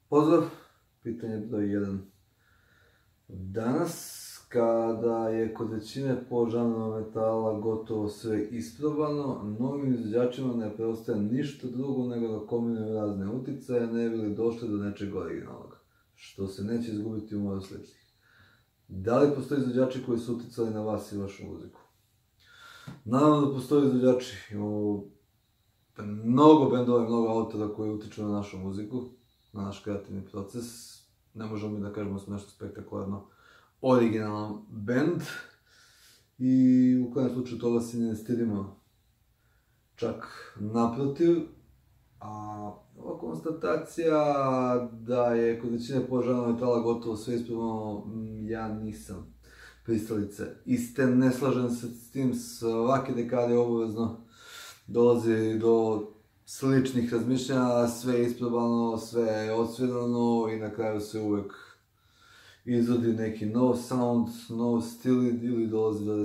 Pozdrav, pitanje broj 1. Danas, kada je kod većine podžanrova metala gotovo sve isprobano, novim izvođačima ne preostaje ništa drugo nego da kombinuju razne uticaje, ne bi li došli do nečeg originalnog, što se neće izgubiti u moru sličnih. Da li postoje izvođači koji su uticali na vas i vašu muziku? Naravno da postoje izvođači, imamo mnogo bendova i mnogo autora koji utiču na našu muziku, na naš kreativni proces. Ne možemo mi da kažemo da smo nešto spektakularno originalan bend i u kojem slučaju toga se ne stidimo, čak naprotiv. A ova konstatacija da je kod većine podžanrova metala gotovo sve isprobano, ja nisam pristalica iste, ne slažem se s tim, svake dekade obavezno dolazi do sličnih razmišljanja, sve je isprobano, sve je odsvirano i na kraju se uvek izvodi neki nov sound, nov stil ili dolazi do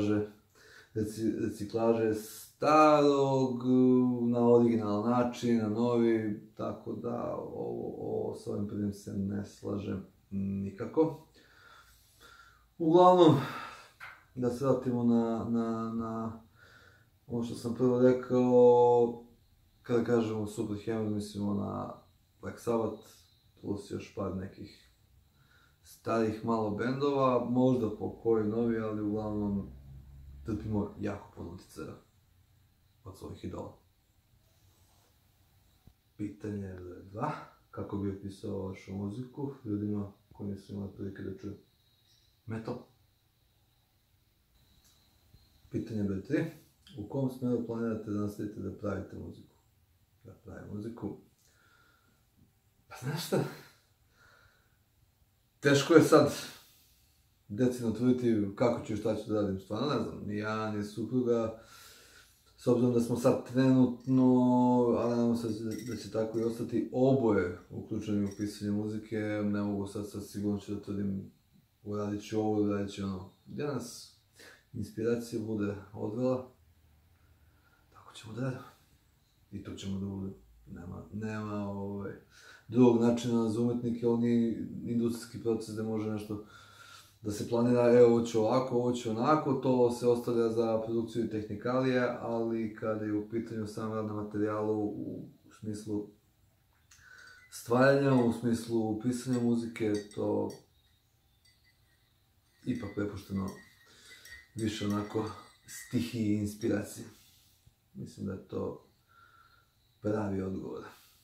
reciklaže starog na originalan način, na novi, tako da s ovim prvim se ne slažem nikako. Uglavnom, da se vratimo na ono što sam prvo rekao, kada kažemo Superheaven, mislimo na Black Sabbath, plus još par nekih starih malo bendova, možda po koji novi, ali uglavnom trpimo jako puno uticaja od svojih idola. Pitanje broj 2. Kako bi opisao vašu muziku ljudima koji nisu imali prilike da čuju metal? Pitanje broj 3. U kom smeru planirate da nastavite da pravite muziku? Da pravim muziku? Pa znaš šta? Teško je sad decidno tvrditi kako ću i šta ću da radim, stvarno ne znam, ni ja, ni supruga, s obzirom da smo sad trenutno, a nadam se da će tako i ostati, oboje uključeni u pisanje muzike, ne mogu sad sigurno ću da tvrdim uradit ću ovo, uradit ću ono. Gdje nas inspiracija bude odvela, tako ćemo da radimo. I to ćemo da bude. Nema drugog načina za umetnike, on je industrijski proces gde može nešto da se planira, evo ovo ću ovako, ovo ću onako, to se ostavlja za produkciju i tehnikalije, ali kada je u pitanju sam rad na materijalu u smislu stvaranja, u smislu pisanja muzike, to ipak prepušteno više onako stihiji i inspiracije. Mislim da je to pravi odgovor.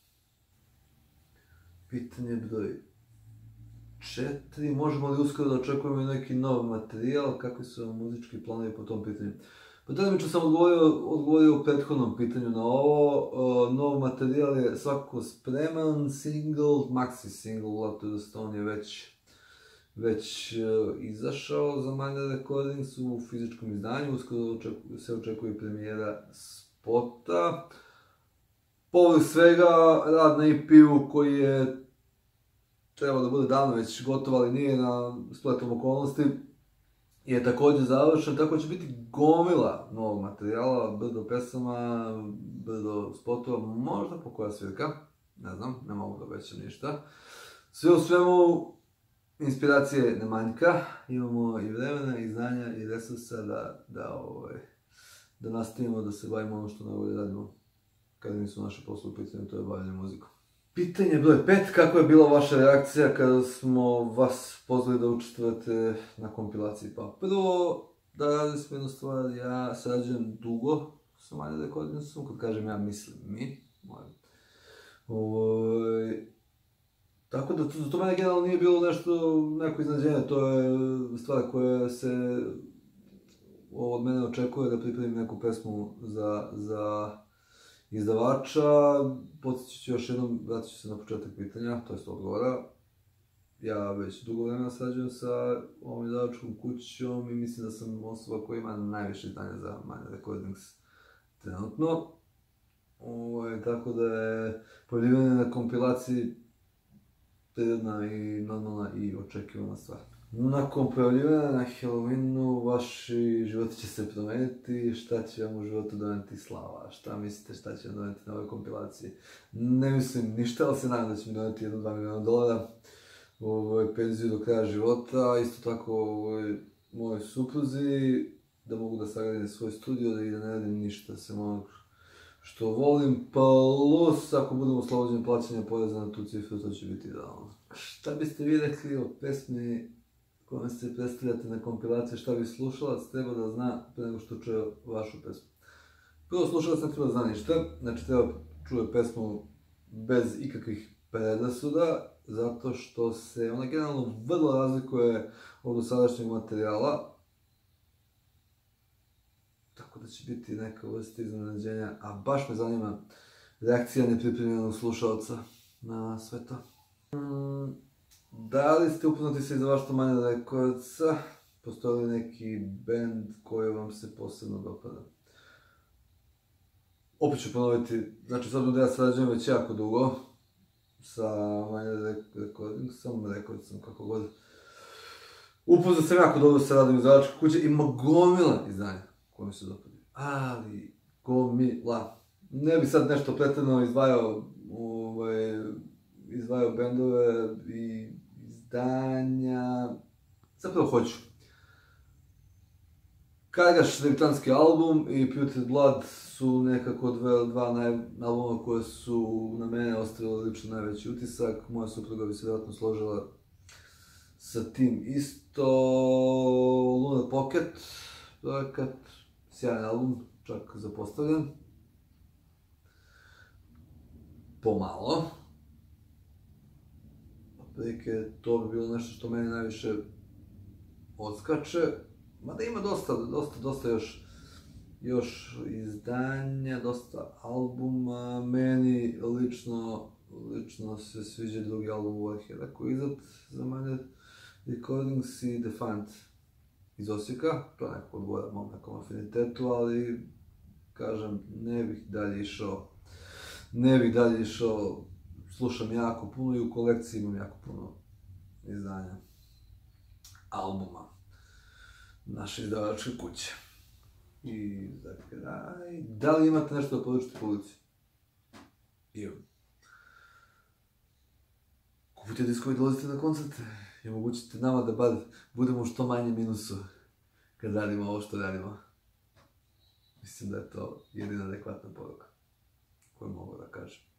Pitanje broj 4. Možemo li uskoro da očekujemo neki nov materijal? Kakvi su vam muzički planovi po tom pitanju? Pa delimično sam odgovorio u prethodnom pitanju na ovo. Nov materijal je svakako spreman, single, maxi single, Love to the Stone je već izašao za Minor Recordings u fizičkom izdanju. Uskoro se očekuje premijera spota. Povrh svega, rad na EP-u koji je trebao da bude davno već gotov, ali nije na spletom okolnosti, je također završen, tako će biti gomila novog materijala, brdo pesama, brdo spotova, možda po koja svirka, ne znam, ne mogu da obećam ništa. Sve u svemu, inspiracije ne manjka, imamo i vremena, i znanja, i resursa da nastavimo da se bavimo ono što najbolje radimo kada nisu naše posle u pitanju, to je bavljanje muzikom. Pitanje broj 5. Kako je bila vaša reakcija kada smo vas pozvali da učestvujete na kompilaciji? Pa prvo, da radim smo jednu stvar, ja sarađujem dugo sa Minor Recordingsom, kad kažem ja mislim mi. Tako da to mene generalno nije bilo neko iznenađenje, to je stvar koja se od mene očekuje da pripremim neku pesmu za izdavača. Podsjećat ću još jednom, vratit ću se na početak pitanja, to jest odgovora. Ja već dugo vremena sarađujem sa ovom izdavačkom kućom i mislim da sam osoba koja ima najviše znanja za Minor Recordings trenutno. Tako da je pojavljivanje na kompilaciji prirodna i normalna i očekivana stvar. Nakon pojavljivanja na Halloweenu vaši životi će se promeniti, šta će vam u životu doneti slava? Šta mislite šta će vam doneti na ovoj kompilaciji? Ne mislim ništa, ali se nadam da će mi doneti 1-2 miliona dolara penziju do kraja života, isto tako mojoj supruzi, da mogu da sagradim svoj studio i da ne radim ništa sem onog što volim, plus ako budem oslobođen plaćanja poreza na tu cifru, to će biti idealno. Šta biste vi rekli o pesmi kojom se predstavljate na kompilaciji, šta bi slušalac treba da zna pre nego što čuje vašu pesmu? Prvo, slušalac ne treba da zna ništa, znači treba čuje pesmu bez ikakvih predrasuda, zato što se ona generalno vrlo razlikuje od dosadašnjeg materijala, tako da će biti neka vrsta iznenađenja, a baš me zanima reakcija nepripremljenog slušalca na sve to. Da li ste upoznati sa izdavaštvom Manja Rekordsa? Postoji li neki band koji vam se posebno dopada? Opet ću ponoviti, znači s obzirom da ja sarađujem već jako dugo sa Manja Rekordsom, kako god. Upoznat sam jako dobro sa radom izdavačke kuće, ima gomila izdanja koje mi se dopadaju. Ali, gomila. Ne bi sad nešto pretredno izdvajao bendove i izdanja. Zapravo hoću. Kargaš debitanski album i Putrid Blood su nekako dva albuma koje su na mene ostavili lično najveći utisak. Moja supruga bi se vjerojatno složila sa tim isto. Lunar Pocket projekat, sjajan album, čak zapostavljen. Pomalo. Otprilike to bi bilo nešto što meni najviše odskače. Mada ima dosta još izdanja, dosta albuma. Meni lično se sviđa drugi album Warheada koji je izdat za Manja Recordings i Defiant iz Osijeka. To nekako odgovara mom nekom afinitetu, ali kažem, ne bih dalje išao, slušam jako puno i u kolekciji imam jako puno izdanja albuma naše izdavačke kuće. I za kraj, da li imate nešto da poručite publici? Imam. Kupite diskovi i dolazite na koncerte i omogućite nama da bar budemo u što manje minusu kad radimo ovo što radimo. Mislim da je to jedina adekvatna poruka koju mogu da kažem.